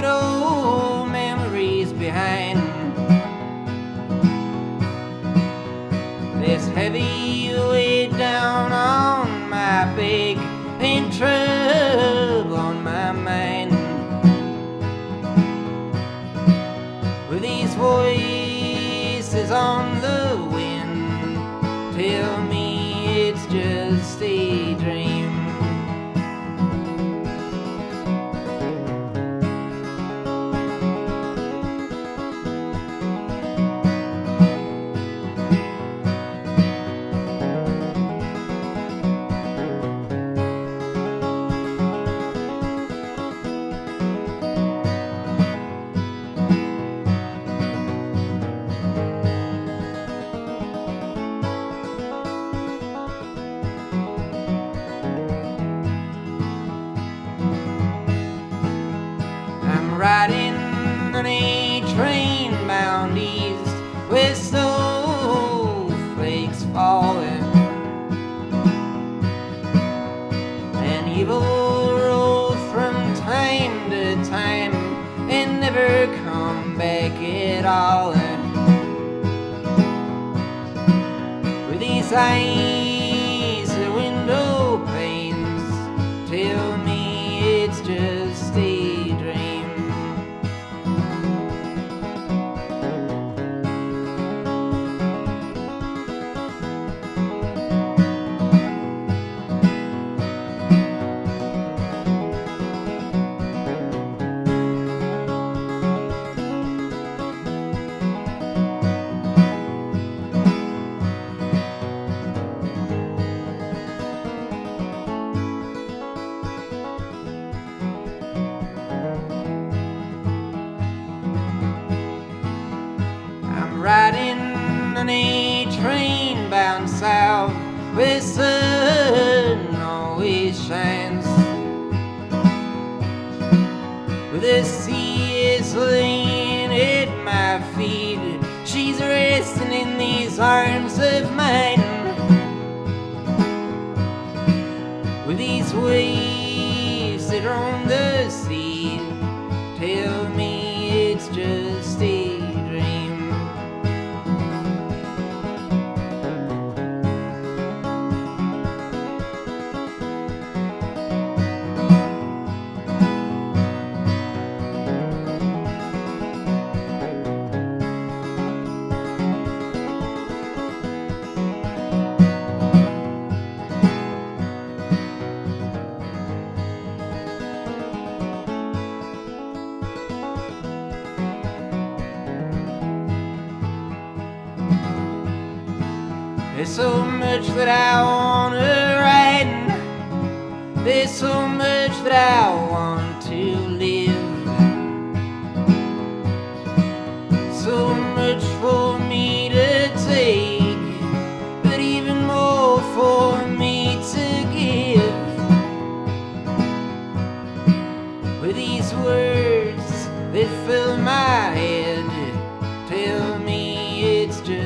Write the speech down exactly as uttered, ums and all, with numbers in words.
good old memories behind. This heavy weight down on my back and trouble on my mind. With these voices on the wind tell me it's just a dream. Riding on a train bound east with snowflakes falling, and evil rolls from time to time and never come back at all. With these eyes the window panes tell me it's just a dream. Riding on a train bound south where sun always shines, with the sea is laying at my feet. She's resting in these arms of mine. With these waves that roam the sea tell me it's just a dream. There's so much that I wanna write, there's so much that I want to live, so much for me to take, but even more for me to give. With these words that fill my head tell me it's just